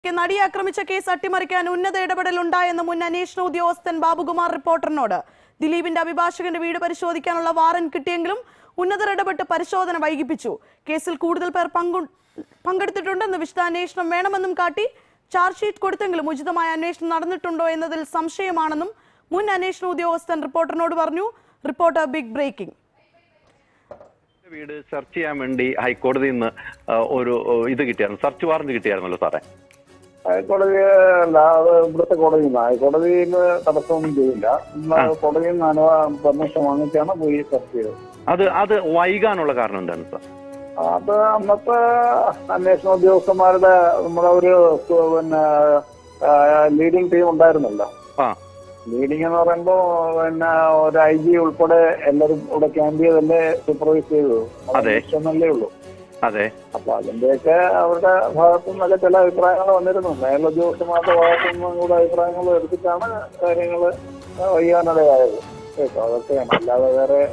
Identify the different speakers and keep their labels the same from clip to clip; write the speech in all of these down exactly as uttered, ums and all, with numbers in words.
Speaker 1: നടിയെ ആക്രമിച്ച കേസ് അട്ടിമറിക്കാൻ ഉന്നത ഇടപെടൽ ഉണ്ടായെന്ന് മുൻ അന്വേഷണ ഉദ്യോഗസ്ഥൻ ബാബുകുമാർ റിപ്പോർട്ടറിനോട്. ദിലീപിന്റെ അഭിഭാഷകന്റെ വീട് പരിശോധിക്കാനുള്ള വാറന്റ് കിട്ടിയെങ്കിലും ഉന്നതർ ഇടപെട്ട് പരിശോധന വൈകിപ്പിച്ചു. കേസിൽ കൂടുതൽ പേർ പങ്കെടുത്തിട്ടുണ്ടെന്ന് വിശദാന്വേഷണം വേണമെന്നും കാട്ടി ചാർജ് ഷീറ്റ് കൊടുത്തെങ്കിലും ഉചിതമായ അന്വേഷണം നടന്നിട്ടുണ്ടോ എന്നതിൽ സംശയമാണെന്നും മുൻ അന്വേഷണ ഉദ്യോഗസ്ഥൻ റിപ്പോർട്ടറിനോട് പറഞ്ഞു. Reporter big breaking.
Speaker 2: വീട് സെർച്ച് ചെയ്യാൻ വേണ്ടി ഹൈക്കോടതിയിൽ നിന്ന് ഒരു ഇത് കിട്ടിയായിരുന്നു, സെർച്ച് വാറന്റ് കിട്ടിയായിരുന്നല്ലോ സാറേ?
Speaker 3: ഹൈക്കോടതി ഇവിടുത്തെ കോടതിയിൽ നിന്ന് ഹൈക്കോടതിയിൽ തടസ്സമൊന്നും ചെയ്തില്ല. കോടതിയിൽ നിന്ന് പെർമിഷൻ വാങ്ങിച്ചാണ് പോയി സെർച്ച് ചെയ്തത്.
Speaker 2: അത് അത് വൈകാനുള്ള കാരണം എന്താണ് സാർ?
Speaker 3: അത് അന്നത്തെ അന്വേഷണ ഉദ്യോഗസ്ഥന്മാരുടെ നമ്മുടെ ഒരു പിന്നെ ലീഡിംഗ് ടീം ഉണ്ടായിരുന്നല്ലോ. ലീഡിംഗ് എന്ന് പറയുമ്പോ പിന്നെ ഒരു ഐ ജി ഉൾപ്പെടെ എല്ലാവരും ഇവിടെ ക്യാമ്പ് ചെയ്തല്ലേ സൂപ്പർവൈസ് ചെയ്തത്. അല്ലേ ഉള്ളൂ.
Speaker 2: അതെ.
Speaker 3: അപ്പൊ അതിന്റെയൊക്കെ അവരുടെ ഭാഗത്തു നിന്നൊക്കെ ചില അഭിപ്രായങ്ങൾ വന്നിരുന്നു. മേലുള്ള ഉദ്യോഗസ്ഥന്മാരുടെ ഭാഗത്തു നിന്നും കൂടെ അഭിപ്രായങ്ങൾ എടുത്തിട്ടാണ് കാര്യങ്ങൾ വയ്യാനിടയായത്. അതൊക്കെയാണ്, അല്ലാതെ വേറെ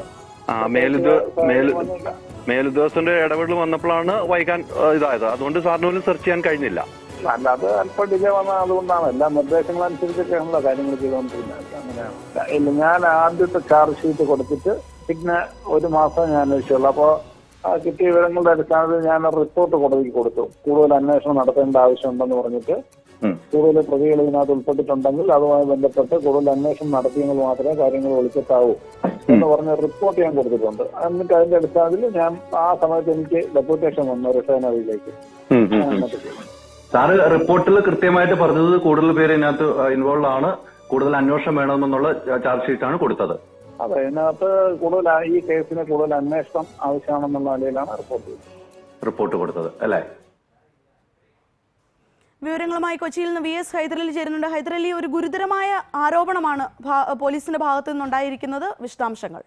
Speaker 2: മേലുദ്യോഗസ്ഥന്റെ ഇടപെടൽ വന്നപ്പോഴാണ് വൈകാൻ ഇതായത്. അതുകൊണ്ട് സാറിന് സെർച്ച് ചെയ്യാൻ കഴിഞ്ഞില്ല.
Speaker 3: അല്ലാതെ അല്പം ഡിലേ വന്നാൽ അതുകൊണ്ടാണ്. എല്ലാ നിർദ്ദേശങ്ങളനുസരിച്ചൊക്കെയാണല്ലോ കാര്യങ്ങൾ ചെയ്തുകൊണ്ടിരുന്നത്. അങ്ങനെയാണ്. ഇല്ല, ഞാൻ ആദ്യത്തെ ചാർജ് ഷീറ്റ് കൊടുത്തിട്ട് പിന്നെ ഒരു മാസം ഞാൻ അന്വേഷിച്ചുള്ളൂ. അപ്പോൾ ആ കിട്ടിയ വിവരങ്ങളുടെ അടിസ്ഥാനത്തിൽ ഞാൻ റിപ്പോർട്ട് കോടതിക്ക് കൊടുത്തു. കൂടുതൽ അന്വേഷണം നടത്തേണ്ട ആവശ്യമുണ്ടെന്ന് പറഞ്ഞിട്ട് കൂടുതൽ പ്രതികൾ ഇതിനകത്ത് ഉൾപ്പെട്ടിട്ടുണ്ടെങ്കിൽ അതുമായി ബന്ധപ്പെട്ട് കൂടുതൽ അന്വേഷണം നടത്തിയെങ്കിൽ മാത്രമേ കാര്യങ്ങൾ ഒളിച്ചെത്താവൂ എന്ന് പറഞ്ഞ റിപ്പോർട്ട് ഞാൻ കൊടുത്തിട്ടുണ്ട്. എന്നിട്ട് അതിന്റെ അടിസ്ഥാനത്തിൽ ഞാൻ ആ സമയത്ത് എനിക്ക് ഡെപ്യൂട്ടേഷൻ വന്നു റിഫൈനറിയിലേക്ക്.
Speaker 4: സാറ് റിപ്പോർട്ടിൽ കൃത്യമായിട്ട് പറഞ്ഞത് കൂടുതൽ പേര് ഇതിനകത്ത് ഇൻവോൾവ് ആണ്, കൂടുതൽ അന്വേഷണം വേണമെന്നുള്ള ചാർജ് ഷീറ്റാണ് കൊടുത്തത്.
Speaker 3: അതെ, ഇതിനകത്ത് കൂടുതൽ ഈ കേസിന് കൂടുതൽ അന്വേഷണം ആവശ്യമാണെന്നുള്ള നിലയിലാണ് റിപ്പോർട്ട്
Speaker 4: റിപ്പോർട്ട് കൊടുത്തത് അല്ലേ?
Speaker 1: വിവരങ്ങളുമായി കൊച്ചിയിൽ നിന്ന് വി എസ് ഹൈദരലി ചേരുന്നുണ്ട്. ഹൈദരലി, ഒരു ഗുരുതരമായ ആരോപണമാണ് പോലീസിന്റെ ഭാഗത്തു നിന്നുണ്ടായിരിക്കുന്നത്. വിശദാംശങ്ങൾ.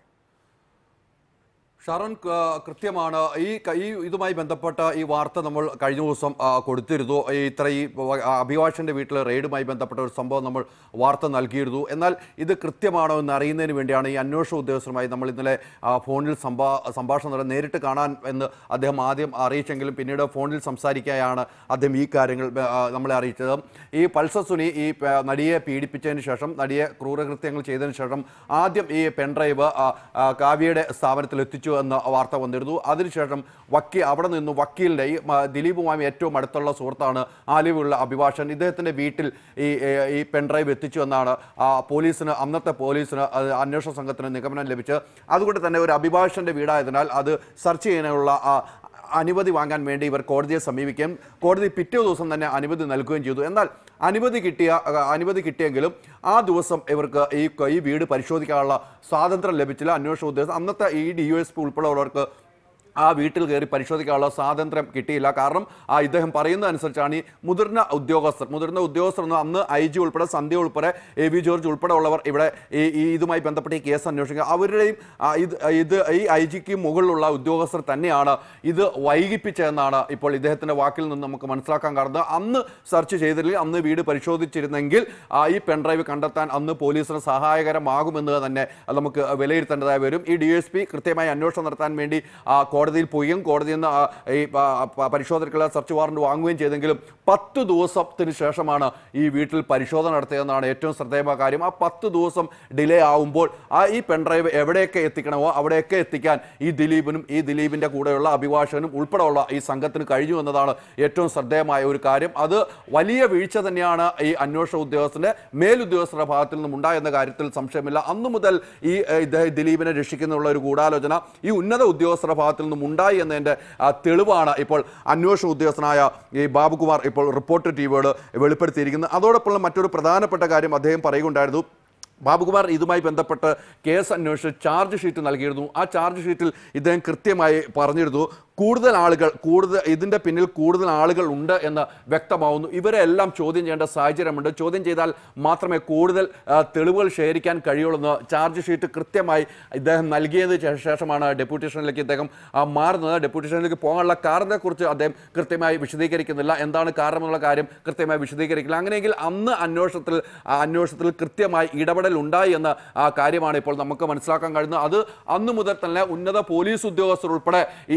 Speaker 5: ഷാരോൺ, കൃത്യമാണ്. ഈ ഈ ഇതുമായി ബന്ധപ്പെട്ട ഈ വാർത്ത നമ്മൾ കഴിഞ്ഞ ദിവസം കൊടുത്തിരുന്നു. ഈ ഇത്ര ഈ അഭിഭാഷകന്റെ വീട്ടിൽ റെയ്ഡുമായി ബന്ധപ്പെട്ട ഒരു സംഭവം നമ്മൾ വാർത്ത നൽകിയിരുന്നു. എന്നാൽ ഇത് കൃത്യമാണോ എന്ന് അറിയുന്നതിന് വേണ്ടിയാണ് ഈ അന്വേഷണ ഉദ്യോഗസ്ഥരുമായി നമ്മൾ ഇന്നലെ ഫോണിൽ സംഭാ സംഭാഷണം നടത്തി നേരിട്ട് കാണാൻ എന്ന് അദ്ദേഹം ആദ്യം അറിയിച്ചെങ്കിലും പിന്നീട് ഫോണിൽ സംസാരിക്കുകയാണ് അദ്ദേഹം ഈ കാര്യങ്ങൾ നമ്മളെ അറിയിച്ചത്. ഈ പൾസർ സുനി ഈ നടിയെ പീഡിപ്പിച്ചതിന് ശേഷം, നടിയെ ക്രൂരകൃത്യങ്ങൾ ചെയ്തതിന് ശേഷം ആദ്യം ഈ പെൺഡ്രൈവ് കാവ്യയുടെ സ്ഥാപനത്തിൽ എത്തിച്ചു എന്ന വാർത്ത വന്നിരുന്നു. അതിനുശേഷം വക്കീൽ അവിടെ നിന്നും വക്കീലിൻ്റെ ഈ ദിലീപുമായി ഏറ്റവും അടുത്തുള്ള സുഹൃത്താണ് ആലിവുള്ള അഭിഭാഷകൻ. ഇദ്ദേഹത്തിൻ്റെ വീട്ടിൽ ഈ ഈ പെൺഡ്രൈവ് എത്തിച്ചു എന്നാണ് പോലീസിന് അന്നത്തെ പോലീസിന് അന്വേഷണ സംഘത്തിന് നിഗമനം ലഭിച്ചത്. അതുകൊണ്ട് തന്നെ ഒരു അഭിഭാഷകൻ്റെ വീടായതിനാൽ അത് സെർച്ച് ചെയ്യാനുള്ള അനുമതി വാങ്ങാൻ വേണ്ടി ഇവർ കോടതിയെ സമീപിക്കുകയും കോടതി പിറ്റേ ദിവസം തന്നെ അനുമതി നൽകുകയും ചെയ്തു. എന്നാൽ അനുമതി കിട്ടിയ അനുമതി കിട്ടിയെങ്കിലും ആ ദിവസം ഇവർക്ക് ഈ ഈ വീട് പരിശോധിക്കാനുള്ള സ്വാതന്ത്ര്യം ലഭിച്ചില്ല. അന്വേഷണ ഉദ്യോഗസ്ഥർ അന്നത്തെ ഈ ഡി യു എസ് പി ഉൾപ്പെടെയുള്ളവർക്ക് ആ വീട്ടിൽ കയറി പരിശോധിക്കാനുള്ള സ്വാതന്ത്ര്യം കിട്ടിയില്ല. കാരണം ആ ഇദ്ദേഹം പറയുന്നതനുസരിച്ചാണ് ഈ മുതിർന്ന ഉദ്യോഗസ്ഥർ മുതിർന്ന ഉദ്യോഗസ്ഥർ എന്ന് അന്ന് ഐ ജി ഉൾപ്പെടെ സന്ധ്യ ഉൾപ്പെടെ എ വി ജോർജ് ഉൾപ്പെടെ ഉള്ളവർ ഇവിടെ ഈ ഇതുമായി ബന്ധപ്പെട്ട് ഈ കേസ് അന്വേഷിക്കുക. അവരുടെയും ഇത് ഇത് ഈ ഐ ജിക്ക് മുകളിലുള്ള ഉദ്യോഗസ്ഥർ തന്നെയാണ് ഇത് വൈകിപ്പിച്ചതെന്നാണ് ഇപ്പോൾ ഇദ്ദേഹത്തിൻ്റെ വാക്കിൽ നിന്ന് നമുക്ക് മനസ്സിലാക്കാൻ കാണുന്നത്. അന്ന് സെർച്ച് ചെയ്തില്ലെങ്കിൽ, അന്ന് വീട് പരിശോധിച്ചിരുന്നെങ്കിൽ ഈ പെൺഡ്രൈവ് കണ്ടെത്താൻ അന്ന് പോലീസിന് സഹായകരമാകുമെന്ന് തന്നെ നമുക്ക് വിലയിരുത്തേണ്ടതായി വരും. ഈ ഡി എസ് പി കൃത്യമായി അന്വേഷണം നടത്താൻ വേണ്ടി കോടതിയിൽ പോവുകയും കോടതിയിൽ നിന്ന് ഈ പരിശോധനയ്ക്കുള്ള സെർച്ച് വാറന്റ് വാങ്ങുകയും ചെയ്തെങ്കിലും പത്ത് ദിവസത്തിന് ശേഷമാണ് ഈ വീട്ടിൽ പരിശോധന നടത്തിയതെന്നാണ് ഏറ്റവും ശ്രദ്ധേയമായ കാര്യം. ആ പത്ത് ദിവസം ഡിലേ ആവുമ്പോൾ ആ ഈ പെൺഡ്രൈവ് എവിടെയൊക്കെ എത്തിക്കണമോ അവിടെയൊക്കെ എത്തിക്കാൻ ഈ ദിലീപിനും ഈ ദിലീപിൻ്റെ കൂടെയുള്ള അഭിഭാഷകനും ഉൾപ്പെടെയുള്ള ഈ സംഘത്തിന് കഴിഞ്ഞു എന്നതാണ് ഏറ്റവും ശ്രദ്ധേയമായ ഒരു കാര്യം. അത് വലിയ വീഴ്ച തന്നെയാണ് ഈ അന്വേഷണ ഉദ്യോഗസ്ഥൻ്റെ മേലുദ്യോഗസ്ഥരുടെ ഭാഗത്തിൽ നിന്നും ഉണ്ടായെന്ന കാര്യത്തിൽ സംശയമില്ല. അന്നു മുതൽ ഈ ദിലീപിനെ രക്ഷിക്കുന്നുള്ള ഒരു ഗൂഢാലോചന ഈ ഉന്നത ഉദ്യോഗസ്ഥരുടെ ഭാഗത്തിൽ ഉണ്ടായി എന്നതിൻ്റെ തെളിവാണ് ഇപ്പോൾ അന്വേഷണ ഉദ്യോഗസ്ഥനായ ഈ ബാബുകുമാർ ഇപ്പോൾ റിപ്പോർട്ടർ ടിവിയോട് വെളിപ്പെടുത്തിയിരിക്കുന്നത്. അതോടൊപ്പം മറ്റൊരു പ്രധാനപ്പെട്ട കാര്യം അദ്ദേഹം പറയുകയുണ്ടായിരുന്നു. ബാബുകുമാർ ഇതുമായി ബന്ധപ്പെട്ട് കേസ് അന്വേഷിച്ച് ചാർജ് ഷീറ്റ് നൽകിയിരുന്നു. ആ ചാർജ് ഷീറ്റിൽ ഇദ്ദേഹം കൃത്യമായി പറഞ്ഞിരുന്നു കൂടുതൽ ആളുകൾ കൂടുതൽ ഇതിൻ്റെ പിന്നിൽ കൂടുതൽ ആളുകൾ ഉണ്ട് എന്ന് വ്യക്തമാവുന്നു. ഇവരെ എല്ലാം ചോദ്യം ചെയ്യേണ്ട സാഹചര്യമുണ്ട്. ചോദ്യം ചെയ്താൽ മാത്രമേ കൂടുതൽ തെളിവുകൾ ശേഖരിക്കാൻ കഴിയുള്ളൂ എന്ന് ചാർജ് ഷീറ്റ് കൃത്യമായി ഇദ്ദേഹം നൽകിയതിന് ശേഷമാണ് ഡെപ്യൂട്ടേഷനിലേക്ക് ഇദ്ദേഹം മാറുന്നത്. ഡെപ്യൂട്ടേഷനിലേക്ക് പോകാനുള്ള കാരണത്തെക്കുറിച്ച് അദ്ദേഹം കൃത്യമായി വിശദീകരിക്കുന്നില്ല. എന്താണ് കാരണമെന്നുള്ള കാര്യം കൃത്യമായി വിശദീകരിക്കില്ല. അങ്ങനെയെങ്കിൽ അന്ന് അന്വേഷണത്തിൽ അന്വേഷണത്തിൽ കൃത്യമായി ഇടപെടൽ ഉണ്ടായി എന്ന കാര്യമാണ് ഇപ്പോൾ നമുക്ക് മനസ്സിലാക്കാൻ കഴിയുന്നത്. അത് അന്നു മുതൽ തന്നെ ഉന്നത പോലീസ് ഉദ്യോഗസ്ഥർ ഉൾപ്പെടെ ഈ ദിലീപ്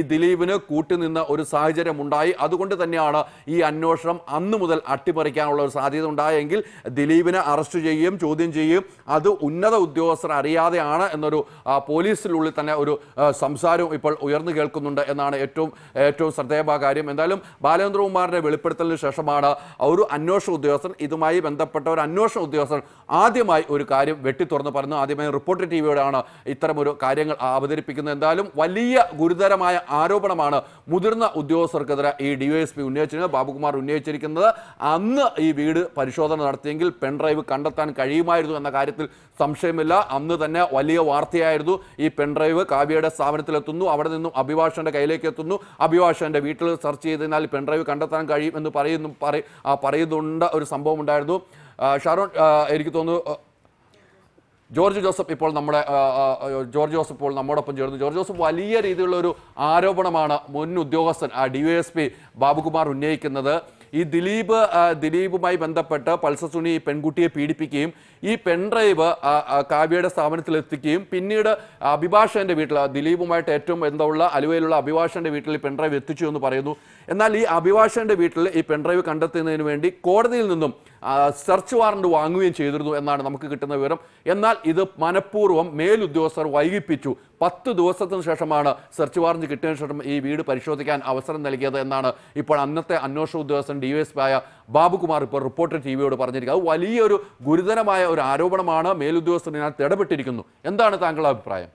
Speaker 5: ദിലീപിന് കൂട്ടുനിന്ന ഒരു സാഹചര്യം ഉണ്ടായി. അതുകൊണ്ട് തന്നെയാണ് ഈ അന്വേഷണം അന്ന് മുതൽ അട്ടിമറിക്കാനുള്ള ഒരു സാധ്യത ഉണ്ടായെങ്കിൽ ദിലീപിനെ അറസ്റ്റ് ചെയ്യുകയും ചോദ്യം ചെയ്യുകയും അത് ഉന്നത ഉദ്യോഗസ്ഥർ അറിയാതെയാണ് എന്നൊരു പോലീസിനുള്ളിൽ തന്നെ ഒരു സംസാരവും ഇപ്പോൾ ഉയർന്നു കേൾക്കുന്നുണ്ട് എന്നാണ് ഏറ്റവും ഏറ്റവും ശ്രദ്ധേയമായ കാര്യം. എന്തായാലും ബാലചന്ദ്രകുമാറിന്റെ വെളിപ്പെടുത്തലിന് ശേഷമാണ് ഒരു അന്വേഷണ ഉദ്യോഗസ്ഥൻ ഇതുമായി ബന്ധപ്പെട്ട ഒരു അന്വേഷണ ഉദ്യോഗസ്ഥൻ ആദ്യമായി ഒരു കാര്യം വെട്ടിത്തുറന്ന് പറഞ്ഞു. ആദ്യമായി റിപ്പോർട്ടർ ടി വിയോടാണ് ഇത്തരമൊരു കാര്യങ്ങൾ അവതരിപ്പിക്കുന്നത്. എന്തായാലും വലിയ ഗുരുതരമായ ആരോപണമാണ് മുതിർന്ന ഉദ്യോഗസ്ഥർക്കെതിരെ ഈ ഡിവൈഎസ്പി ഉന്നയിച്ചിരുന്നത്, ബാബുകുമാർ ഉന്നയിച്ചിരിക്കുന്നത്. അന്ന് ഈ വീട് പരിശോധന നടത്തിയെങ്കിൽ പെൺഡ്രൈവ് കണ്ടെത്താൻ കഴിയുമായിരുന്നു എന്ന കാര്യത്തിൽ സംശയമില്ല. അന്ന് തന്നെ വലിയ വാർത്തയായിരുന്നു. ഈ പെൺഡ്രൈവ് കാവ്യയുടെ സ്ഥാപനത്തിലെത്തുന്നു, അവിടെ നിന്നും അഭിഭാഷകന്റെ കയ്യിലേക്ക് എത്തുന്നു, അഭിഭാഷകന്റെ വീട്ടിൽ സെർച്ച് ചെയ്തതിനാൽ പെൺഡ്രൈവ് കണ്ടെത്താൻ കഴിയും എന്ന് പറയുന്നു പറയുന്നുണ്ട് ഒരു സംഭവം ഉണ്ടായിരുന്നു. ഷാരോൺ, എനിക്ക് തോന്നുന്നു ജോർജ് ജോസഫ് ഇപ്പോൾ നമ്മുടെ ജോർജ് ജോസഫ് ഇപ്പോൾ നമ്മോടൊപ്പം ചേർന്നു. ജോർജ് ജോസഫ്, വലിയ രീതിയിലുള്ള ഒരു ആരോപണമാണ് മുൻ ഉദ്യോഗസ്ഥൻ ഡിവൈഎസ്പി ബാബുകുമാർ ഉന്നയിക്കുന്നത്. ഈ ദിലീപ് ദിലീപുമായി ബന്ധപ്പെട്ട് പൾസസുനി ഈ പെൺകുട്ടിയെ പീഡിപ്പിക്കുകയും ഈ പെൺഡ്രൈവ് കാവ്യയുടെ സ്ഥാപനത്തിൽ എത്തിക്കുകയും പിന്നീട് അഭിഭാഷകന്റെ വീട്ടിൽ ദിലീപുമായിട്ട് ഏറ്റവും ബന്ധമുള്ള അലുവയിലുള്ള അഭിഭാഷകന്റെ വീട്ടിൽ ഈ പെൺഡ്രൈവ് എത്തിച്ചു എന്ന് പറയുന്നു. എന്നാൽ ഈ അഭിഭാഷകന്റെ വീട്ടിൽ ഈ പെൺഡ്രൈവ് കണ്ടെത്തുന്നതിന് വേണ്ടി കോടതിയിൽ നിന്നും സെർച്ച് വാറണ്ട് വാങ്ങുകയും ചെയ്തിരുന്നു എന്നാണ് നമുക്ക് കിട്ടുന്ന വിവരം. എന്നാൽ ഇത് മനഃപൂർവ്വം മേലുദ്യോഗസ്ഥർ വൈകിപ്പിച്ചു. പത്ത് ദിവസത്തിന് ശേഷമാണ് സെർച്ച് വാറന്റ് കിട്ടിയതിനു ശേഷം ഈ വീട് പരിശോധിക്കാൻ അവസരം നൽകിയത് എന്നാണ് ഇപ്പോൾ അന്നത്തെ അന്വേഷണ ഉദ്യോഗസ്ഥൻ ഡിവൈഎസ്പി ആയ ബാബുകുമാർ ഇപ്പോൾ റിപ്പോർട്ടർ ടി വിയോട് പറഞ്ഞിരിക്കുന്നത്. അത് വലിയൊരു ഗുരുതരമായ ഒരു ആരോപണമാണ്. മേലുദ്യോഗസ്ഥർ ഇതിനകത്ത് ഇടപെട്ടിരിക്കുന്നു. എന്താണ് താങ്കളുടെ അഭിപ്രായം?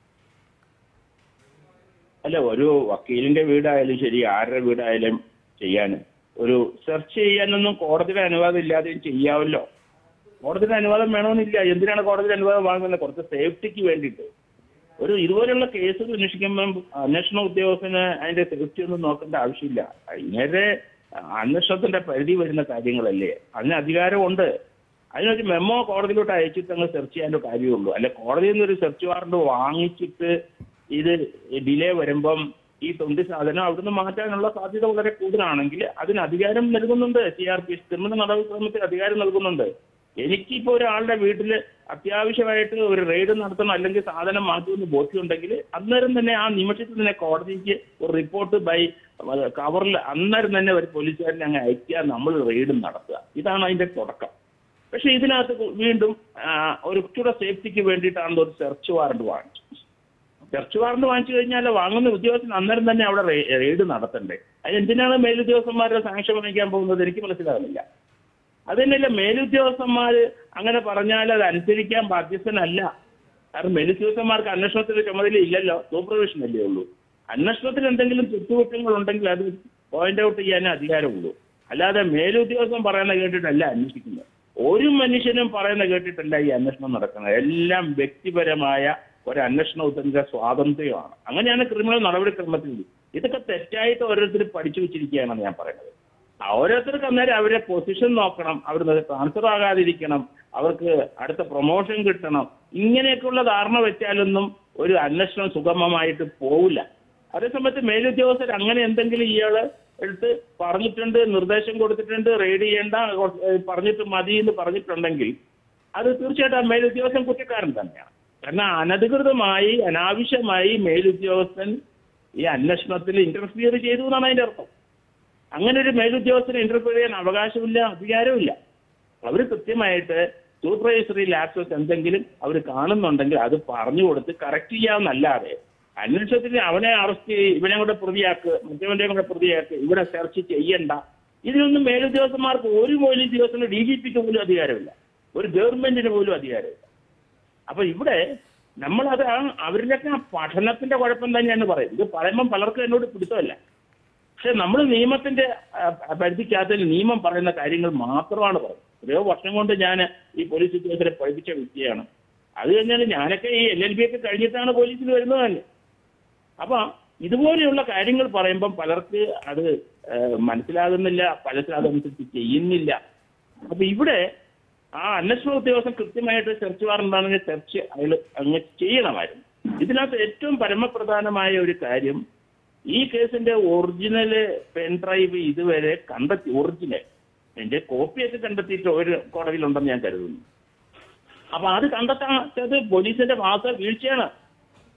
Speaker 6: അല്ല, ഒരു വക്കീലിന്റെ വീടായാലും ശരി, ആരുടെ വീടായാലും ചെയ്യാൻ ഒരു സെർച്ച് ചെയ്യാനൊന്നും കോടതിയുടെ അനുവാദം ഇല്ലാതെയും ചെയ്യാമല്ലോ. കോടതിയുടെ അനുവാദം വേണമെന്നില്ല. എന്തിനാണ് കോടതിയുടെ അനുവാദം വാങ്ങുന്നത്? കുറച്ച് സേഫ്റ്റിക്ക് വേണ്ടിയിട്ട്. ഒരു ഇതുപോലുള്ള കേസുകൾ അന്വേഷിക്കുമ്പം അന്വേഷണ ഉദ്യോഗസ്ഥന് അതിന്റെ സേഫ്റ്റി ഒന്നും നോക്കേണ്ട ആവശ്യമില്ല. ഇങ്ങനെ അന്വേഷണത്തിന്റെ പരിധി വരുന്ന കാര്യങ്ങളല്ലേ, അതിന് അധികാരമുണ്ട്. അതിനൊരു മെമ്മോ കോടതിയിലോട്ട് അയച്ചിട്ട് അങ്ങ് സെർച്ച് ചെയ്യാൻ്റെ കാര്യമുള്ളൂ. അല്ലെ കോടതിയിൽ നിന്ന് ഒരു സെർച്ച് വാറണ്ട് വാങ്ങിച്ചിട്ട് ഇത് ഡിലേ വരുമ്പം ഈ തൊണ്ടി സാധനം അവിടുന്ന് മാറ്റാനുള്ള സാധ്യത വളരെ കൂടുതലാണെങ്കിൽ അതിന് അധികാരം നൽകുന്നുണ്ട്. സി ആർ പി ക്രിമിനൽ നടപടിക്രമത്തിൽ അധികാരം നൽകുന്നുണ്ട്. എനിക്കിപ്പോൾ ഒരാളുടെ വീട്ടിൽ അത്യാവശ്യമായിട്ട് ഒരു റെയ്ഡ് നടത്തണം, അല്ലെങ്കിൽ സാധനം മാറ്റുമെന്ന് ബോധ്യമുണ്ടെങ്കിൽ അന്നേരം തന്നെ ആ നിമിഷത്തിൽ തന്നെ കോടതിക്ക് ഒരു റിപ്പോർട്ട് ബൈ കവറിൽ അന്നേരം തന്നെ ഒരു പോലീസുകാരനെ അങ്ങ് അയക്കുക, നമ്മൾ റെയ്ഡ് നടത്തുക. ഇതാണ് അതിന്റെ തുടക്കം. പക്ഷെ ഇതിനകത്ത് വീണ്ടും ഒരു കൂടെ സേഫ്റ്റിക്ക് വേണ്ടിയിട്ടാണ് ഒരു സെർച്ച് വാറണ്ട് വാങ്ങിച്ചു. സെർച്ച് വാറണ്ട് വാങ്ങിച്ചു കഴിഞ്ഞാൽ വാങ്ങുന്ന ഉദ്യോഗസ്ഥൻ അന്നേരം തന്നെ അവിടെ റെയ്ഡ് നടത്തണ്ടേ? അതിനെന്തിനാണ് മേലുദ്യോഗസ്ഥന്മാരുടെ സാങ്ഷൻ വാങ്ങിക്കാൻ പോകുന്നത്? എനിക്ക് മനസ്സിലാകുന്നില്ല. അത് തന്നെയല്ല, മേലുദ്യോഗസ്ഥന്മാർ അങ്ങനെ പറഞ്ഞാൽ അത് അനുസരിക്കാൻ ബാധ്യസ്ഥനല്ല. കാരണം മേലുദ്യോഗസ്ഥന്മാർക്ക് അന്വേഷണത്തിന്റെ ചുമതല ഇല്ലല്ലോ, സൂപ്പർവിഷൻ അല്ലേ ഉള്ളൂ. അന്വേഷണത്തിൽ എന്തെങ്കിലും തെറ്റുകുറ്റങ്ങൾ ഉണ്ടെങ്കിൽ അത് പോയിന്റ് ഔട്ട് ചെയ്യാനേ അധികാരമുള്ളൂ. അല്ലാതെ മേലുദ്യോഗസ്ഥൻ പറയുന്ന കേട്ടിട്ടല്ല അന്വേഷിക്കുന്നത്. ഒരു മനുഷ്യനും പറയുന്ന കേട്ടിട്ടല്ല ഈ അന്വേഷണം നടക്കുന്നത്. എല്ലാം വ്യക്തിപരമായ ഒരു അന്വേഷണ ഉദ്യോഗ സ്വാതന്ത്ര്യമാണ്. അങ്ങനെയാണ് ക്രിമിനൽ നടപടിക്രമത്തിൽ. ഇതൊക്കെ തെറ്റായിട്ട് ഓരോരുത്തർ പഠിച്ചു വെച്ചിരിക്കുകയാണെന്ന് ഞാൻ പറയുന്നത്. ഓരോരുത്തർക്ക് അന്നേരം അവരെ പൊസിഷൻ നോക്കണം, അവർ ട്രാൻസ്ഫർ ആകാതിരിക്കണം, അവർക്ക് അടുത്ത പ്രൊമോഷൻ കിട്ടണം. ഇങ്ങനെയൊക്കെയുള്ള ധാരണ വെച്ചാലൊന്നും ഒരു അന്വേഷണം സുഗമമായിട്ട് പോവില്ല. അതേസമയത്ത് മേലുദ്യോഗസ്ഥർ അങ്ങനെ എന്തെങ്കിലും ഇയാള് എടുത്ത് പറഞ്ഞിട്ടുണ്ട്, നിർദ്ദേശം കൊടുത്തിട്ടുണ്ട്, റെയ്ഡ് ചെയ്യേണ്ട പറഞ്ഞിട്ട് മതി എന്ന് പറഞ്ഞിട്ടുണ്ടെങ്കിൽ അത് തീർച്ചയായിട്ടും മേലുദ്യോഗസ്ഥൻ കുറ്റക്കാരൻ തന്നെയാണ്. കാരണം അനധികൃതമായി അനാവശ്യമായി മേലുദ്യോഗസ്ഥൻ ഈ അന്വേഷണത്തിൽ ഇന്റർഫിയർ ചെയ്തു എന്നാണ് അതിന്റെ അർത്ഥം. അങ്ങനെ ഒരു മേലുദ്യോഗസ്ഥന് ഇന്റർഫിയർ ചെയ്യാൻ അവകാശമില്ല, അധികാരമില്ല. അവർ കൃത്യമായിട്ട് സൂപ്പർവൈസറി ലാപ്സസ് എന്തെങ്കിലും അവർ കാണുന്നുണ്ടെങ്കിൽ അത് പറഞ്ഞു കൊടുത്ത് കറക്റ്റ് ചെയ്യാമെന്നല്ലാതെ അന്വേഷണത്തിന് അവനെ അറസ്റ്റ് ചെയ്ത് ഇവനെ കൂടെ പ്രതിയാക്ക്, മറ്റവന്റെ കൂടെ പ്രതിയാക്ക്, ഇവിടെ സെർച്ച് ചെയ്യണ്ട, ഇതിനൊന്നും മേലുദ്യോഗസ്ഥന്മാർക്ക് ഒരു മേലുദ്യോഗസ്ഥന് ഡി ജി പിക്ക് പോലും അധികാരമില്ല, ഒരു ഗവൺമെന്റിന് പോലും അധികാരമില്ല. അപ്പൊ ഇവിടെ നമ്മളത് അവരിലൊക്കെ ആ പഠനത്തിന്റെ കുഴപ്പം തന്നെയാണ് പറയും. ഇത് പറയുമ്പം പലർക്കും എന്നോട് പിടുത്തമല്ല. പക്ഷെ നമ്മൾ നിയമത്തിന്റെ പരിധിക്കകത്ത് നിയമം പറയുന്ന കാര്യങ്ങൾ മാത്രമാണ് പറയുന്നത്. എത്രയോ വർഷം കൊണ്ട് ഞാൻ ഈ പോലീസ് ഉദ്യോഗസ്ഥരെ പഠിപ്പിച്ച വ്യക്തിയാണ്. അത് കഴിഞ്ഞാൽ ഞാനൊക്കെ ഈ എൽ എൽ ബി ഒക്കെ കഴിഞ്ഞിട്ടാണ് പോലീസിൽ വരുന്നത് തന്നെ. അപ്പൊ ഇതുപോലെയുള്ള കാര്യങ്ങൾ പറയുമ്പം പലർക്ക് അത് മനസ്സിലാകുന്നില്ല, പലർക്കും അതനുസരിച്ച് ചെയ്യുന്നില്ല. അപ്പൊ ഇവിടെ ആ അന്വേഷണ ഉദ്യോഗസ്ഥൻ കൃത്യമായിട്ട് സെർച്ച് വാറണ്ടാണെങ്കിൽ സെർച്ച് അയാൾ അങ്ങ് ചെയ്യണമായിരുന്നു. ഇതിനകത്ത് ഏറ്റവും പരമപ്രധാനമായ ഒരു കാര്യം, ഈ കേസിന്റെ ഒറിജിനൽ പെൻഡ്രൈവ് ഇതുവരെ കണ്ടെത്തി, ഒറിജിനൽ എന്റെ കോപ്പിയൊക്കെ കണ്ടെത്തിയിട്ട് ഒരു കോടതിയിലുണ്ടെന്ന് ഞാൻ കരുതുന്നു. അപ്പൊ അത് കണ്ടെത്താത്തത് പോലീസിന്റെ ഭാഗത്ത് വീഴ്ചയാണ്.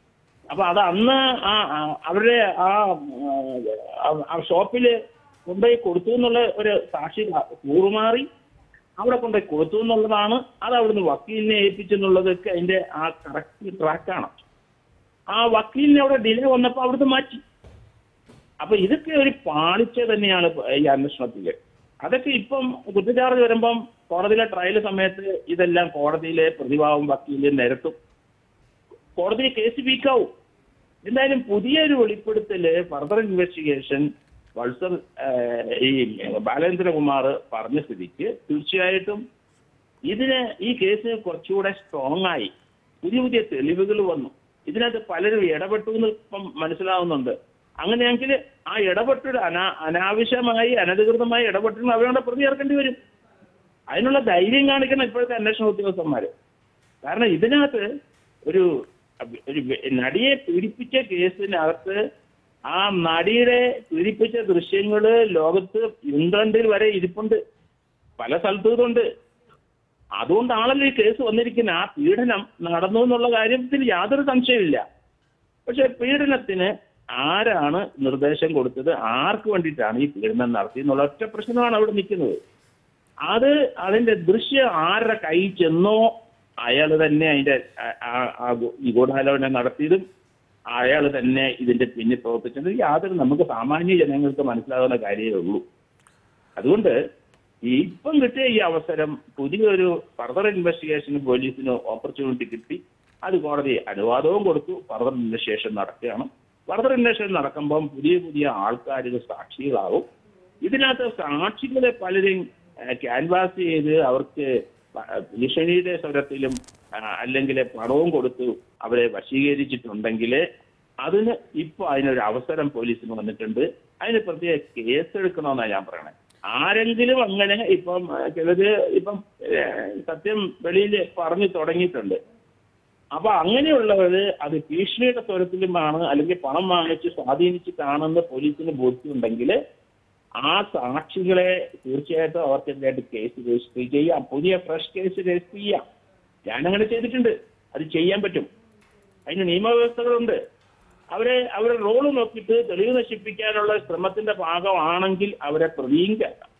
Speaker 6: അപ്പൊ അത് അന്ന് ആ അവരുടെ ആ ഷോപ്പില് കൊണ്ടുപോയി കൊടുത്തു എന്നുള്ള ഒരു സാക്ഷി കൂറുമാറി അവിടെ കൊണ്ടുപോയി കൊടുത്തു എന്നുള്ളതാണ്. അത് അവിടുന്ന് വക്കീലിനെ ഏൽപ്പിച്ചെന്നുള്ളതൊക്കെ അതിന്റെ ആ കറക്റ്റ് ട്രാക്കാണ്. ആ വക്കീലിനെ അവിടെ ഡിലേ വന്നപ്പോൾ അവിടുന്ന് മാറ്റി. അപ്പൊ ഇതൊക്കെ ഒരു പാളിച്ച തന്നെയാണ് ഈ അന്വേഷണത്തില്. അതൊക്കെ ഇപ്പം കുറ്റച്ചാർജ് വരുമ്പം കോടതിയിലെ ട്രയൽ സമയത്ത് ഇതെല്ലാം കോടതിയിലെ പ്രതിഭാവും വക്കീലും നിരത്തും, കോടതിയിൽ കേസ് വീക്കാവും. എന്തായാലും പുതിയൊരു വെളിപ്പെടുത്തല് ഫർദർ ഇൻവെസ്റ്റിഗേഷൻ വത്സർ ഈ ബാലേന്ദ്രകുമാർ പറഞ്ഞ സ്ഥിതിക്ക് തീർച്ചയായിട്ടും ഇതിന് ഈ കേസ് കുറച്ചുകൂടെ സ്ട്രോങ് ആയി, പുതിയ പുതിയ തെളിവുകൾ വന്നു, ഇതിനകത്ത് പലരും ഇടപെട്ടു എന്ന് ഇപ്പം മനസ്സിലാവുന്നുണ്ട്. അങ്ങനെയെങ്കിൽ ആ ഇടപെട്ടൽ അനാ അനാവശ്യമായി അനധികൃതമായി ഇടപെട്ടിരുന്ന അവരുടെ പ്രതി ചേർക്കേണ്ടി വരും. അതിനുള്ള ധൈര്യം കാണിക്കണം ഇപ്പോഴത്തെ അന്വേഷണ ഉദ്യോഗസ്ഥന്മാര്. കാരണം ഇതിനകത്ത് ഒരു ഒരു നടിയെ പീഡിപ്പിച്ച കേസിനകത്ത് ആ നടിയുടെ പീഡിപ്പിച്ച ദൃശ്യങ്ങള് ലോകത്ത് ഇംഗ്ലണ്ടിൽ വരെ ഇരിപ്പുണ്ട്, പല സ്ഥലത്തും ഇതുണ്ട്. അതുകൊണ്ടാണല്ലോ ഈ കേസ് വന്നിരിക്കുന്നത്. ആ പീഡനം നടന്നു എന്നുള്ള കാര്യത്തിൽ യാതൊരു സംശയമില്ല. പക്ഷെ പീഡനത്തിന് ആരാണ് നിർദ്ദേശം കൊടുത്തത്, ആർക്ക് വേണ്ടിയിട്ടാണ് ഈ പീഡനം നടത്തി എന്നുള്ള ഒറ്റ പ്രശ്നമാണ് അവിടെ നിൽക്കുന്നത്. അത് അതിന്റെ ദൃശ്യം ആരുടെ കൈ ചെന്നോ അയാൾ തന്നെ അതിന്റെ ഈ ഗൂഢാലോചന നടത്തിയതും അയാൾ തന്നെ ഇതിന്റെ പിന്നിൽ പ്രവർത്തിച്ചത് യാതൊരു നമുക്ക് സാമാന്യ ജനങ്ങൾക്ക് മനസ്സിലാകുന്ന കാര്യമേ ഉള്ളൂ. അതുകൊണ്ട് ഇപ്പം കിട്ടിയ ഈ അവസരം പുതിയൊരു ഫർദർ ഇൻവെസ്റ്റിഗേഷന് പോലീസിന് ഓപ്പർച്യൂണിറ്റി കിട്ടി. അത് കോടതി അനുവാദവും കൊടുത്തു. ഫർദർ ഇൻവെസ്റ്റിഗേഷൻ നടക്കുകയാണ്. ഫർദർ ഇൻവെസ്റ്റിഗേഷൻ നടക്കുമ്പം പുതിയ പുതിയ ആൾക്കാർ സാക്ഷികളാവും. ഇതിനകത്ത് സാക്ഷികളെ പലരും ക്യാൻവാസ് ചെയ്ത് അവർക്ക് ഭീഷണിയുടെ സ്വരത്തിലും അല്ലെങ്കിൽ പണവും കൊടുത്തു അവരെ വശീകരിച്ചിട്ടുണ്ടെങ്കിൽ അതിന് ഇപ്പൊ അതിനൊരു അവസരം പോലീസിന് വന്നിട്ടുണ്ട്. അതിന് പ്രത്യേക കേസ് എടുക്കണമെന്നാണ് ഞാൻ പറയണേ. ആരെങ്കിലും അങ്ങനെ ഇപ്പം ചിലര് ഇപ്പം സത്യം വെളിയിൽ പറഞ്ഞു തുടങ്ങിയിട്ടുണ്ട്. അപ്പൊ അങ്ങനെയുള്ളവര് അത് ഭീഷണിയുടെ സ്വരത്തിലുമാണ് അല്ലെങ്കിൽ പണം വാങ്ങിച്ച് സ്വാധീനിച്ചിട്ടാണെന്ന് പോലീസിന് ബോധ്യമുണ്ടെങ്കിൽ ആ സാക്ഷികളെ തീർച്ചയായിട്ടും അവർക്കെതിരായിട്ട് കേസ് രജിസ്റ്റർ ചെയ്യാം, പുതിയ ഫ്രഷ് കേസ് രജിസ്റ്റർ ചെയ്യാം. ഞാനങ്ങനെ ചെയ്തിട്ടുണ്ട്. അത് ചെയ്യാൻ പറ്റും. അതിന് നിയമവ്യവസ്ഥകളുണ്ട്. അവരെ അവരുടെ റോള് നോക്കിയിട്ട് തെളിവ് നശിപ്പിക്കാനുള്ള ശ്രമത്തിന്റെ ഭാഗമാണെങ്കിൽ അവരെ പ്രതിയും കേൾക്കാം.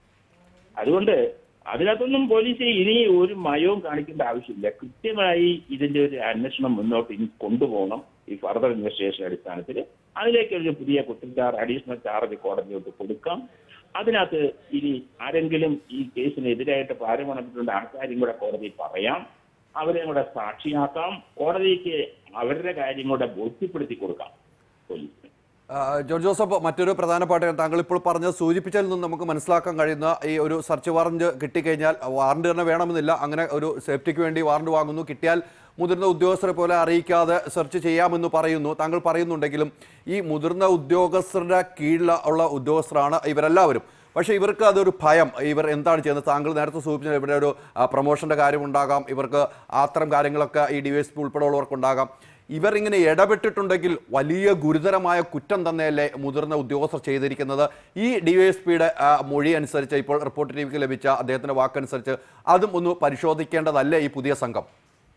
Speaker 6: അതുകൊണ്ട് അതിനകത്തൊന്നും പോലീസ് ഇനി ഒരു മയവും കാണിക്കേണ്ട ആവശ്യമില്ല. കൃത്യമായി ഇതിന്റെ ഒരു അന്വേഷണം മുന്നോട്ട് ഇനി കൊണ്ടുപോകണം. ഈ ഫർദർ ഇൻവെസ്റ്റിഗേഷൻ അടിസ്ഥാനത്തിൽ അതിലേക്ക് ഒരു പുതിയ കുറ്റച്ചാർജ് അഡീഷണൽ ചാർജ് കോടതിയോട്ട് കൊടുക്കാം. അതിനകത്ത് ഇനി ആരെങ്കിലും ഈ കേസിനെതിരായിട്ട് പാരമണത്തിലുള്ള ആൾക്കാരും കൂടെ കോടതി പറയാം, അവരെയും കൂടെ സാക്ഷിയാക്കാം, കോടതിക്ക് അവരുടെ കാര്യം കൂടെ ബോധ്യപ്പെടുത്തി കൊടുക്കാം പോലീസിന്.
Speaker 5: ജോർജ് ജോസഫ്, മറ്റൊരു പ്രധാനപ്പെട്ട താങ്കൾ ഇപ്പോൾ പറഞ്ഞ സൂചിപ്പിച്ചതിൽ നിന്നും നമുക്ക് മനസ്സിലാക്കാൻ കഴിയുന്ന ഈ ഒരു സെർച്ച് വാറന്റ് കിട്ടിക്കഴിഞ്ഞാൽ വാറന്റ് തന്നെ വേണമെന്നില്ല, അങ്ങനെ ഒരു സേഫ്റ്റിക്ക് വേണ്ടി വാറന്റ് വാങ്ങുന്നു, കിട്ടിയാൽ മുതിർന്ന ഉദ്യോഗസ്ഥരെ പോലെ അറിയിക്കാതെ സെർച്ച് ചെയ്യാമെന്ന് പറയുന്നു. താങ്കൾ പറയുന്നുണ്ടെങ്കിലും ഈ മുതിർന്ന ഉദ്യോഗസ്ഥരുടെ കീഴിലുള്ള ഉദ്യോഗസ്ഥരാണ് ഇവരെല്ലാവരും. പക്ഷേ ഇവർക്ക് അതൊരു ഭയം, ഇവർ എന്താണ് ചെയ്യുന്നത്? താങ്കൾ നേരത്തെ സൂചിപ്പിച്ചത് ഇവിടെ ഒരു പ്രൊമോഷൻ്റെ കാര്യമുണ്ടാകാം, ഇവർക്ക് അത്തരം കാര്യങ്ങളൊക്കെ ഈ ഡി വൈ എസ് പി ഉൾപ്പെടെയുള്ളവർക്കുണ്ടാകാം. ഇവർ ഇങ്ങനെ ഇടപെട്ടിട്ടുണ്ടെങ്കിൽ വലിയ ഗുരുതരമായ കുറ്റം തന്നെയല്ലേ മുതിർന്ന ഉദ്യോഗസ്ഥർ ചെയ്തിരിക്കുന്നത്? ഈ ഡി വൈ എസ് പിയുടെ മൊഴി അനുസരിച്ച്, ഇപ്പോൾ റിപ്പോർട്ട് ടി വിക്ക് ലഭിച്ച അദ്ദേഹത്തിൻ്റെ വാക്കനുസരിച്ച് അതും ഒന്ന് പരിശോധിക്കേണ്ടതല്ലേ ഈ പുതിയ സംഘം?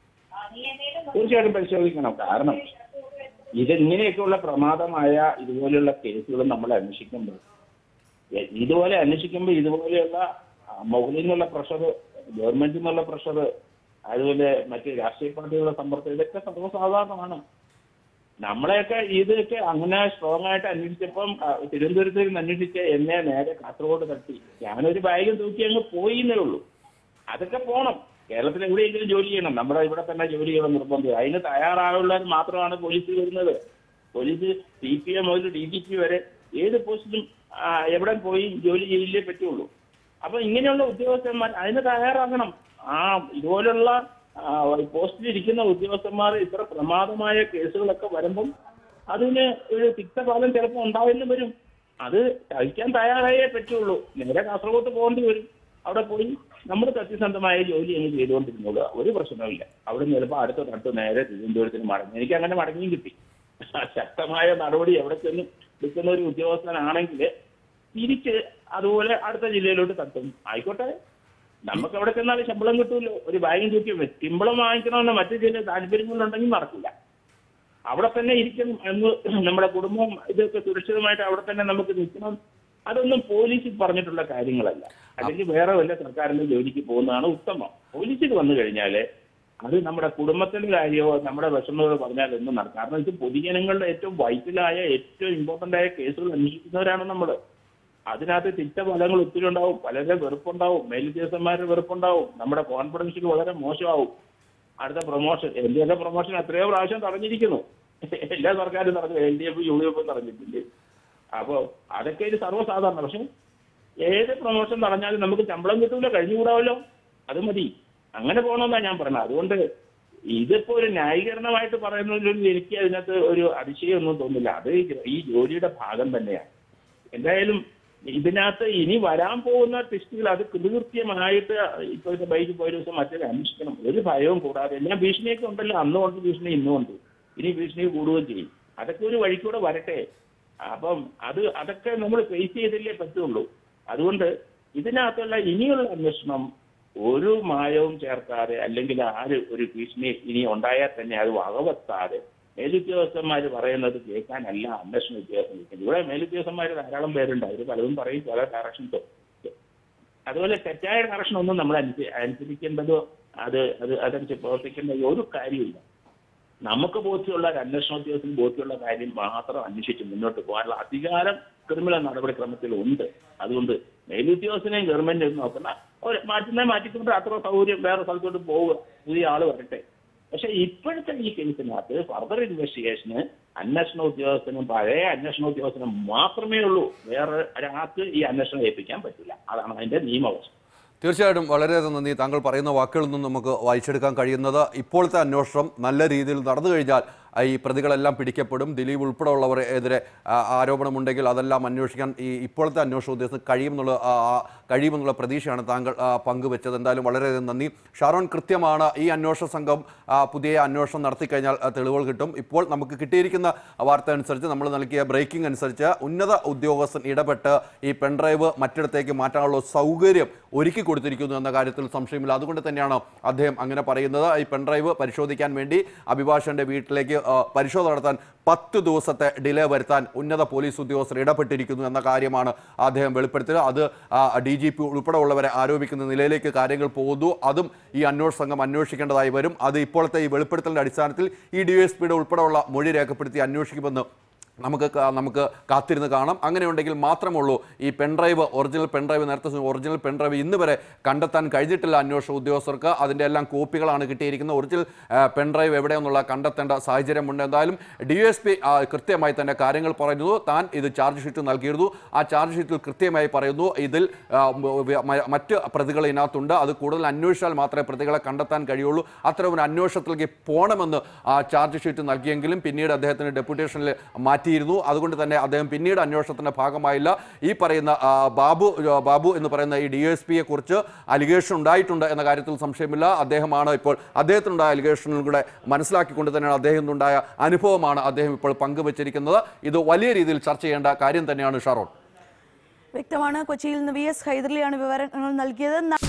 Speaker 6: തീർച്ചയായിട്ടും പരിശോധിക്കണം. കാരണം ഇതെങ്ങനെയൊക്കെയുള്ള പ്രമാദമായ ഇതുപോലെയുള്ള കേസുകൾ നമ്മൾ അന്വേഷിക്കുമ്പോൾ ഇതുപോലെ അന്വേഷിക്കുമ്പോൾ ഇതുപോലെയുള്ള മുകളിൽ നിന്നുള്ള പ്രഷർ, ഗവൺമെന്റിൽ നിന്നുള്ള പ്രഷർ, അതുപോലെ മറ്റ് രാഷ്ട്രീയ പാർട്ടികളുടെ സമ്മർദ്ദം, ഇതൊക്കെ സർവ്വസാധാരണമാണ്. നമ്മളെയൊക്കെ ഇതൊക്കെ അങ്ങനെ സ്ട്രോങ് ആയിട്ട് അന്വേഷിച്ചപ്പം തിരുവനന്തപുരത്ത് നിന്ന് അന്വേഷിച്ച എന്നെ നേരെ കാസർഗോഡ് തട്ടി. ഞാനൊരു ബാഗും തൂക്കി അങ്ങ് പോയിന്നേ ഉള്ളൂ. അതൊക്കെ പോണം. കേരളത്തിൽ എവിടെയെങ്കിലും ജോലി ചെയ്യണം, നമ്മുടെ ഇവിടെ തന്നെ ജോലി ചെയ്യണം നിർബന്ധം. അതിന് തയ്യാറാവുള്ളവർ മാത്രമാണ് പോലീസിൽ വരുന്നത്. പോലീസ് സി പി എം മുതൽ ഡി ജി പി വരെ ഏത് പോസ്റ്റിലും എവിടെ പോയി ജോലി ചെയ്യില്ലേ പറ്റുള്ളൂ. അപ്പൊ ഇങ്ങനെയുള്ള ഉദ്യോഗസ്ഥന്മാർ അതിന് തയ്യാറാകണം. ആ ഇതുപോലുള്ള പോസ്റ്റിലിരിക്കുന്ന ഉദ്യോഗസ്ഥന്മാർ ഇത്ര പ്രമാദമായ കേസുകളൊക്കെ വരുമ്പം അതിന് ഒരു തിക്തഫലം ചിലപ്പോൾ ഉണ്ടാവുന്നു വരും. അത് കഴിക്കാൻ തയ്യാറായേ പറ്റുള്ളൂ. നേരെ കാസർഗോഡ് പോകേണ്ടി വരും. അവിടെ പോയി നമ്മൾ സത്യസന്ധമായ ജോലി അങ്ങ് ചെയ്തുകൊണ്ടിരുന്നത് ഒരു പ്രശ്നവുമില്ല. അവിടെ നിന്ന് ചിലപ്പോൾ അടുത്ത തട്ട് നേരെ തിരുവനന്തപുരത്തിന് മടങ്ങി. എനിക്ക് അങ്ങനെ മടങ്ങിയും കിട്ടി. ശക്തമായ നടപടി എവിടെ ചെന്ന് എടുക്കുന്ന ഒരു ഉദ്യോഗസ്ഥനാണെങ്കിൽ തിരിച്ച് അതുപോലെ അടുത്ത ജില്ലയിലോട്ട് തട്ടും. ആയിക്കോട്ടെ, നമുക്ക് എവിടെ ചെന്നാലും ശമ്പളം കിട്ടുമല്ലോ. ഒരു ബാഗും തൂക്കി ശമ്പളം വാങ്ങിക്കണമെന്ന് മറ്റു ചില താല്പര്യങ്ങളുണ്ടെങ്കിൽ നടക്കില്ല. അവിടെ തന്നെ ഇരിക്കണം എന്ന്, നമ്മുടെ കുടുംബം ഇതൊക്കെ സുരക്ഷിതമായിട്ട് അവിടെ തന്നെ നമുക്ക് നിൽക്കണം, അതൊന്നും പോലീസിൽ പറഞ്ഞിട്ടുള്ള കാര്യങ്ങളല്ല. അല്ലെങ്കിൽ വേറെ വല്ല സർക്കാരിന്റെ ജോലിക്ക് പോകുന്നതാണ് ഉത്തമം. പോലീസിൽ വന്നു കഴിഞ്ഞാല് അത് നമ്മുടെ കുടുംബത്തിന്റെ കാര്യമോ നമ്മുടെ വിഷമങ്ങളോ പറഞ്ഞാൽ ഒന്നും നടക്കും. കാരണം ഇത് പൊതുജനങ്ങളുടെ ഏറ്റവും വൈറ്റലായ ഏറ്റവും ഇമ്പോർട്ടന്റ് ആയ കേസുകൾ അന്വേഷിക്കുന്നവരാണ് നമ്മൾ. അതിനകത്ത് തിക്തഫലങ്ങൾ ഒത്തിരി ഉണ്ടാവും, പലരുടെ വെറുപ്പുണ്ടാവും, മേലുദ്യോഗസ്ഥന്മാരുടെ വെറുപ്പുണ്ടാവും, നമ്മുടെ കോൺഫിഡൻസിൽ വളരെ മോശമാവും. അടുത്ത പ്രൊമോഷൻ, എന്റെയൊക്കെ പ്രൊമോഷൻ എത്രയോ പ്രാവശ്യം തടഞ്ഞിരിക്കുന്നു. എല്ലാ സർക്കാരും തടഞ്ഞു, L D F U D എഫും തടഞ്ഞിട്ടില്ലേ. അപ്പോ അതൊക്കെ ഇത് സർവ്വസാധാരണ. പക്ഷെ ഏത് പ്രൊമോഷൻ തടഞ്ഞാലും നമുക്ക് ശമ്പളം കിട്ടൂല, കഴിഞ്ഞുകൂടാവല്ലോ, അത് മതി, അങ്ങനെ പോകണമെന്നാണ് ഞാൻ പറഞ്ഞത്. അതുകൊണ്ട് ഇതിപ്പോ ഒരു ന്യായീകരണമായിട്ട് പറയുന്നതിലൊന്നും എനിക്ക് അതിനകത്ത് ഒരു അതിശയമൊന്നും തോന്നില്ല. അത് ഈ ജോലിയുടെ ഭാഗം തന്നെയാണ്. എന്തായാലും ഇതിനകത്ത് ഇനി വരാൻ പോകുന്ന ടെസ്റ്റുകൾ അത് കൃത്യമായിട്ട് ഇപ്പോഴത്തെ ബൈക്ക് പോയ ദിവസം മറ്റൊരു അന്വേഷിക്കണം, ഒരു ഭയവും കൂടാതെ. എല്ലാ ഭീഷണിയൊക്കെ ഉണ്ടല്ലോ, അന്നും ഉണ്ട് ഭീഷണി, ഇന്നും ഉണ്ട്, ഇനി ഭീഷണി കൂടുകയും ചെയ്യും. അതൊക്കെ ഒരു വഴിക്കൂടെ വരട്ടെ. അപ്പം അത് അതൊക്കെ നമ്മൾ ഫേസ് ചെയ്തല്ലേ പറ്റുള്ളൂ. അതുകൊണ്ട് ഇതിനകത്തുള്ള ഇനിയുള്ള അന്വേഷണം ഒരു മായവും ചേർക്കാതെ, അല്ലെങ്കിൽ ആര് ഒരു ഭീഷണി ഇനി ഉണ്ടായാൽ തന്നെ അത് വകവെക്കാതെ മേലുദ്യോഗസ്ഥന്മാർ പറയുന്നത് കേൾക്കാനല്ല അന്വേഷണ ഉദ്യോഗസ്ഥൻ നിൽക്കുന്നത്. ഇവിടെ മേലുദ്യോഗസ്ഥന്മാർ ധാരാളം പേരുണ്ട്, അവർ പലതും പറയും, പല ഡയറക്ഷൻസും. അതുപോലെ തെറ്റായ ഡയറക്ഷൻ ഒന്നും നമ്മൾ അനുസരി അനുസരിക്കേണ്ടതോ അത് അത് അതനുസരിച്ച് പ്രവർത്തിക്കേണ്ട ഒരു കാര്യമില്ല. നമുക്ക് ബോധ്യമുള്ള ഒരു അന്വേഷണ ഉദ്യോഗസ്ഥന് ബോധ്യമുള്ള കാര്യം മാത്രം അന്വേഷിച്ച് മുന്നോട്ട് പോകാനുള്ള അധികാരം ക്രിമിനൽ നടപടിക്രമത്തിൽ ഉണ്ട്. അതുകൊണ്ട് മേലുദ്യോഗസ്ഥനെയും ഗവൺമെന്റിനെയും നോക്കുന്ന ഒരു മാറ്റുന്ന മാറ്റിക്കൊണ്ട് അത്ര സൗകര്യം വേറെ സ്ഥലത്തോട്ട് പോവുക, പുതിയ ആള് വരട്ടെ. പക്ഷെ ഇപ്പോഴത്തെ ഈ കേസിനകത്ത് ഫർദർ ഇൻവെസ്റ്റിഗേഷന് അന്വേഷണ ഉദ്യോഗസ്ഥനും പഴയ അന്വേഷണ ഉദ്യോഗസ്ഥനും മാത്രമേ ഉള്ളൂ. വേറെ ഒരാൾക്ക് ഈ അന്വേഷണം ഏൽപ്പിക്കാൻ പറ്റില്ല. അതാണ് അതിന്റെ നിയമവശം.
Speaker 5: തീർച്ചയായിട്ടും വളരെയധികം നന്ദി. താങ്കൾ പറയുന്ന വാക്കുകളിൽ നിന്നും നമുക്ക് വായിച്ചെടുക്കാൻ കഴിയുന്നത് ഇപ്പോഴത്തെ അന്വേഷണം നല്ല രീതിയിൽ നടന്നു കഴിഞ്ഞാൽ ഈ പ്രതികളെല്ലാം പിടിക്കപ്പെടും, ദിലീപ് ഉൾപ്പെടെയുള്ളവരെ എതിരെ ആരോപണമുണ്ടെങ്കിൽ അതെല്ലാം അന്വേഷിക്കാൻ ഈ ഇപ്പോഴത്തെ അന്വേഷണ ഉദ്യോഗസ്ഥർ കഴിയുമെന്നുള്ള കഴിയുമെന്നുള്ള പ്രതീക്ഷയാണ് താങ്കൾ പങ്കുവെച്ചത്. എന്തായാലും വളരെയധികം നന്ദി. ഷാരോൺ, കൃത്യമാണ്, ഈ അന്വേഷണ സംഘം പുതിയ അന്വേഷണം നടത്തിക്കഴിഞ്ഞാൽ തെളിവുകൾ കിട്ടും. ഇപ്പോൾ നമുക്ക് കിട്ടിയിരിക്കുന്ന വാർത്ത അനുസരിച്ച്, നമ്മൾ നൽകിയ ബ്രേക്കിംഗ് അനുസരിച്ച്, ഉന്നത ഉദ്യോഗസ്ഥൻ ഇടപെട്ട് ഈ പെൺഡ്രൈവ് മറ്റിടത്തേക്ക് മാറ്റാനുള്ള സൗകര്യം ഒരുക്കി കൊടുത്തിരിക്കുന്നു എന്ന കാര്യത്തിൽ സംശയമില്ല. അതുകൊണ്ട് തന്നെയാണ് അദ്ദേഹം അങ്ങനെ പറയുന്നത്. ഈ പെൺഡ്രൈവ് പരിശോധിക്കാൻ വേണ്ടി അഭിഭാഷകന്റെ വീട്ടിലേക്ക് പരിശോധന നടത്താൻ പത്ത് ദിവസത്തെ ഡിലേ വരുത്താൻ ഉന്നത പോലീസ് ഉദ്യോഗസ്ഥർ ഇടപെട്ടിരിക്കുന്നു എന്ന കാര്യമാണ് അദ്ദേഹം വെളിപ്പെടുത്തിയത്. അത് ഡി ജി പി ഉൾപ്പെടെയുള്ളവരെ ആരോപിക്കുന്ന നിലയിലേക്ക് കാര്യങ്ങൾ പോകുന്നു. അതും ഈ അന്വേഷണ സംഘം അന്വേഷിക്കേണ്ടതായി വരും. അത് ഇപ്പോഴത്തെ ഈ വെളിപ്പെടുത്തലിന്റെ അടിസ്ഥാനത്തിൽ ഈ ഡി എസ് പിയുടെ ഉൾപ്പെടെയുള്ള മൊഴി രേഖപ്പെടുത്തി അന്വേഷിക്കുമെന്ന് നമുക്ക് നമുക്ക് കാത്തിരുന്ന് കാണാം. അങ്ങനെയുണ്ടെങ്കിൽ മാത്രമുള്ളൂ ഈ പെൺഡ്രൈവ്, ഒറിജിനൽ പെൺഡ്രൈവ്, നേരത്തെ ഒറിജിനൽ പെൺഡ്രൈവ് ഇന്ന് വരെ കണ്ടെത്താൻ കഴിഞ്ഞിട്ടില്ല അന്വേഷണ ഉദ്യോഗസ്ഥർക്ക്. അതിൻ്റെ എല്ലാം കോപ്പികളാണ് കിട്ടിയിരിക്കുന്നത്. ഒറിജിനൽ പെൺഡ്രൈവ് എവിടെയെന്നുള്ള കണ്ടെത്തേണ്ട സാഹചര്യമുണ്ട്. എന്തായാലും ഡി എസ് പി കൃത്യമായി തന്നെ കാര്യങ്ങൾ പറയുന്നു. താൻ ഇത് ചാർജ് ഷീറ്റ് നൽകിയിരുന്നു. ആ ചാർജ് ഷീറ്റിൽ കൃത്യമായി പറയുന്നു ഇതിൽ മറ്റ് പ്രതികൾ ഇതിനകത്തുണ്ട്, അത് കൂടുതൽ അന്വേഷിച്ചാൽ മാത്രമേ പ്രതികളെ കണ്ടെത്താൻ കഴിയുള്ളൂ. അത്തരം ഒരു അന്വേഷണത്തിലേക്ക് പോകണമെന്ന് ആ ചാർജ് ഷീറ്റ് നൽകിയെങ്കിലും പിന്നീട് അദ്ദേഹത്തിന് ഡെപ്യൂട്ടേഷനിൽ മാറ്റി. അതുകൊണ്ട് തന്നെ അദ്ദേഹം പിന്നീട് അന്വേഷണത്തിന്റെ ഭാഗമായില്ല. ഈ പറയുന്ന ബാബു ബാബു എന്ന് പറയുന്ന ഈ ഡി എസ് പിയെ കുറിച്ച് അലിഗേഷൻ ഉണ്ടായിട്ടുണ്ട് എന്ന കാര്യത്തിൽ സംശയമില്ല. അദ്ദേഹമാണ് ഇപ്പോൾ അദ്ദേഹത്തിനുണ്ടായ അലിഗേഷനുകളുടെ മനസ്സിലാക്കിക്കൊണ്ട് തന്നെയാണ് അദ്ദേഹത്തിനുണ്ടായ അനുഭവമാണ് അദ്ദേഹം ഇപ്പോൾ പങ്കുവച്ചിരിക്കുന്നത്. ഇത് വലിയ രീതിയിൽ ചർച്ച ചെയ്യേണ്ട കാര്യം തന്നെയാണ് ഷാരോൺ.
Speaker 1: വ്യക്തമാണ്. കൊച്ചിയിൽ നിന്ന് വി എസ് ഹൈദരലിയാണ് വിവരങ്ങൾ നൽകിയത്.